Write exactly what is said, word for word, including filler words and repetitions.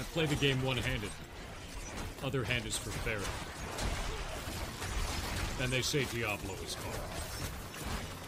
I play the game one-handed. Other hand is for Ferret. And they say Diablo is hard.